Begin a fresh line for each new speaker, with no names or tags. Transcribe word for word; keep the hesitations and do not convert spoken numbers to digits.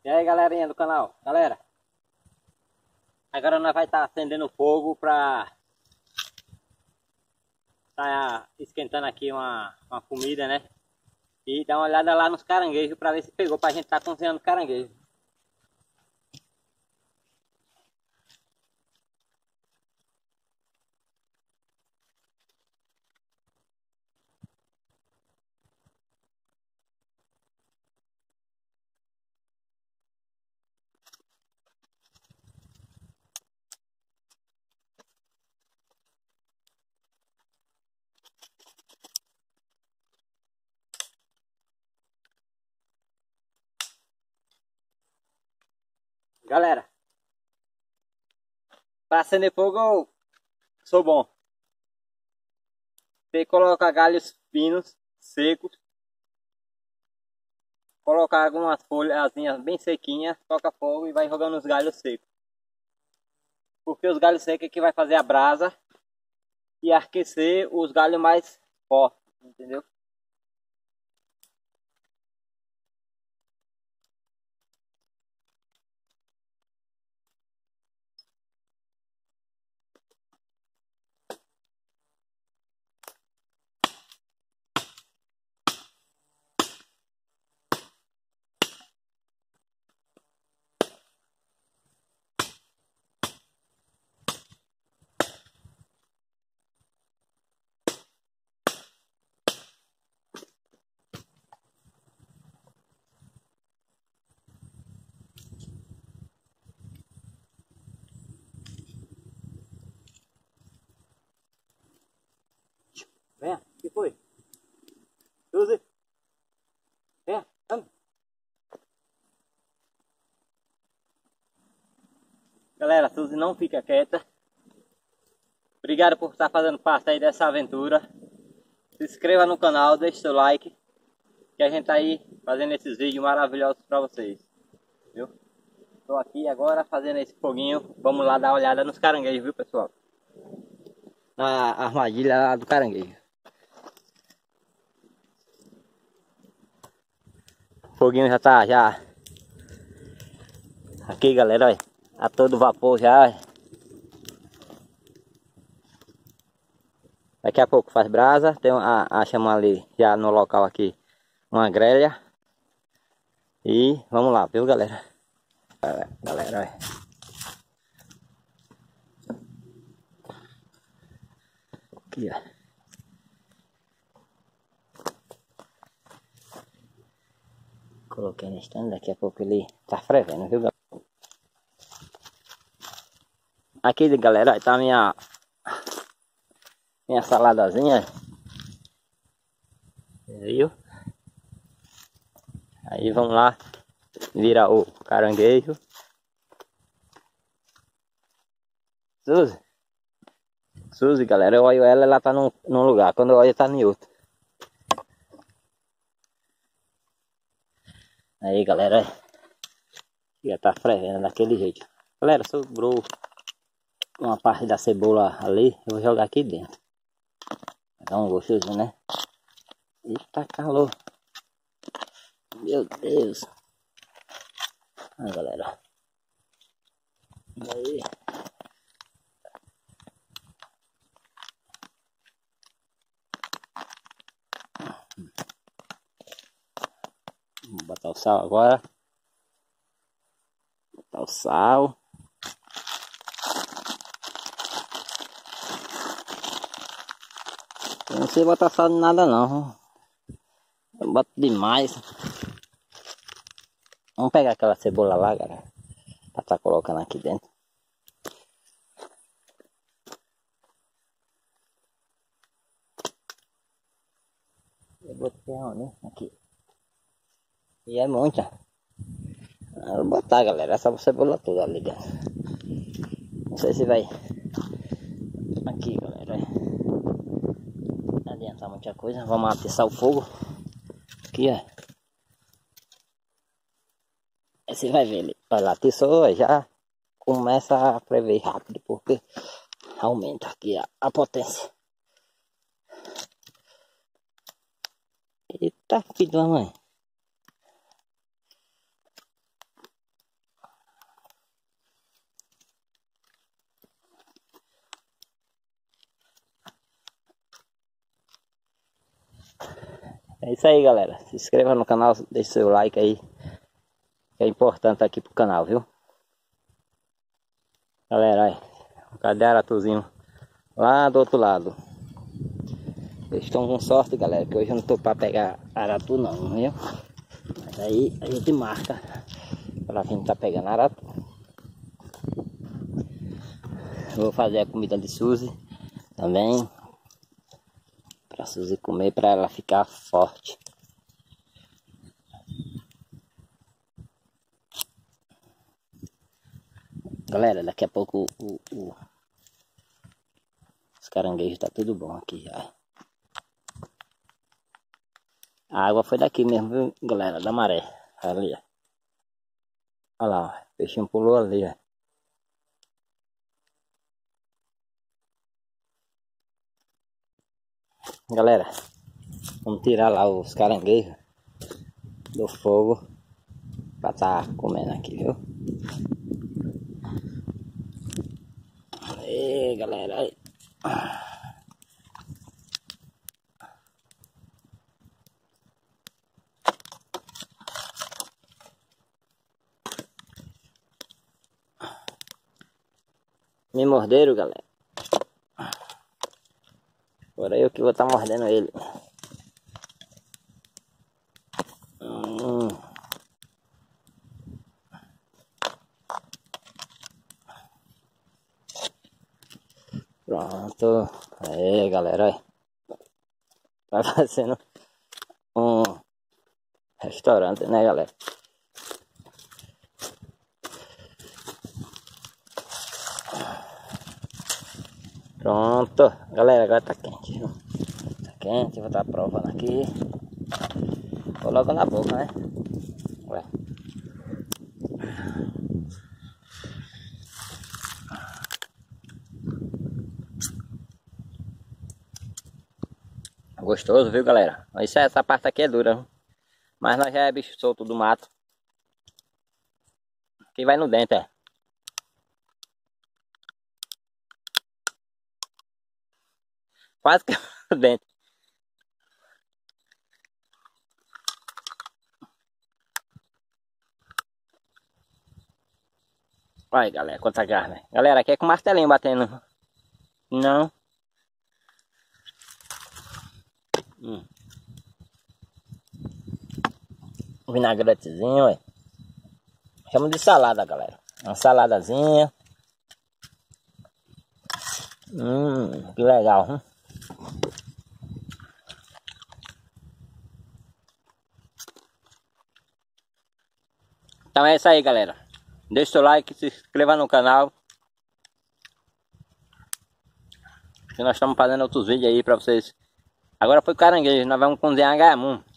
E aí, galerinha do canal, galera, agora nós vai estar acendendo fogo para tá esquentando aqui uma, uma comida, né? E dar uma olhada lá nos caranguejos para ver se pegou, para a gente estar tá cozinhando caranguejo. Galera, para acender fogo eu sou bom. Você coloca galhos finos, secos, colocar algumas folhazinhas bem sequinhas, toca fogo e vai jogando os galhos secos. Porque os galhos secos é que vai fazer a brasa e aquecer os galhos mais fortes, entendeu? Venha, o que foi? Suzy? Venha, anda. Galera, a Suzy não fica quieta. Obrigado por estar fazendo parte aí dessa aventura. Se inscreva no canal, deixe seu like, que a gente tá aí fazendo esses vídeos maravilhosos para vocês. Viu? Tô aqui agora fazendo esse foguinho. Vamos lá dar uma olhada nos caranguejos, viu, pessoal? Na armadilha lá do caranguejo. O foguinho já tá já aqui, galera, olha, a todo vapor já. Olha. Daqui a pouco faz brasa, tem a, a chama ali já no local aqui, uma grelha. E vamos lá, viu, galera? Galera, olha. Aqui, ó. Coloquei no stand, daqui a pouco ele tá fervendo, viu, galera? Aqui, galera, tá a minha minha saladazinha, viu? Aí vamos lá virar o caranguejo. Suzy, Suzy, galera, eu olho ela, ela tá num, num lugar, quando eu olho tá em outro. Aí, galera, já tá fervendo daquele jeito. Galera, sobrou uma parte da cebola ali, eu vou jogar aqui dentro. Dá um gostoso, né? Eita, calor. Meu Deus. Aí, galera. Aí. Vou botar o sal agora. Botar o sal. Eu não sei botar sal em nada não. Eu boto demais. Vamos pegar aquela cebola lá, galera, pra tá colocando aqui dentro. Eu botei onde? Aqui. E é muita. Eu vou botar, galera, essa cebola toda ali dentro. Não sei se vai. Aqui, galera. Não adianta muita coisa. Vamos atiçar o fogo. Aqui, ó. Aí você vai ver ele. Vai lá, atiçou, já começa a prever rápido, porque aumenta aqui a, a potência. Eita, filho da mãe. É isso aí, galera. Se inscreva no canal, deixe seu like aí. Que é importante aqui pro canal, viu? Galera, aí. Cadê o aratuzinho? Lá do outro lado. Eles estão com sorte, galera, que hoje eu não tô pra pegar aratu não, viu? Mas aí a gente marca pra quem tá pegando aratu. Vou fazer a comida de Suzy também. Pra Suzy comer, pra ela ficar forte. Galera, daqui a pouco o, o, os caranguejos tá tudo bom aqui já. A água foi daqui mesmo, viu, galera? Da maré. Ali, ó. Olha lá, ó. O peixinho pulou ali, ó. Galera, vamos tirar lá os caranguejos do fogo pra tá comendo aqui, viu? Aí, galera, aí. Me morderam, galera. Agora eu que vou estar tá mordendo ele. Hum. Pronto. Aí, galera, aí. Tá fazendo um restaurante, né, galera? Pronto, galera, agora tá quente, viu? Tá quente, vou estar provando aqui. Vou logo na boca, né? Ué. Gostoso, viu, galera? Isso, essa parte aqui é dura, viu? Mas nós já é bicho solto do mato. Que vai no dente, é. Quase que no dente. Olha, galera, quanta carne. Galera, aqui é com martelinho batendo. Não. Hum. Vinagretezinho, ué. Chama de salada, galera. Uma saladazinha. Hum, que legal, hein? Então é isso aí, galera. Deixa o seu like, se inscreva no canal. Que nós estamos fazendo outros vídeos aí pra vocês. Agora foi caranguejo, nós vamos cozinhar gamu.